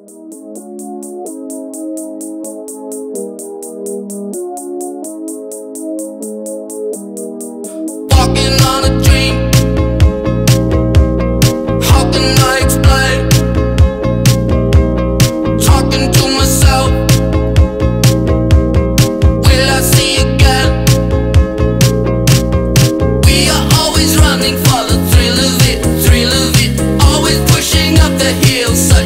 Walking on a dream, how can I explain? Talking to myself, will I see again? We are always running for the thrill of it, always pushing up the hill.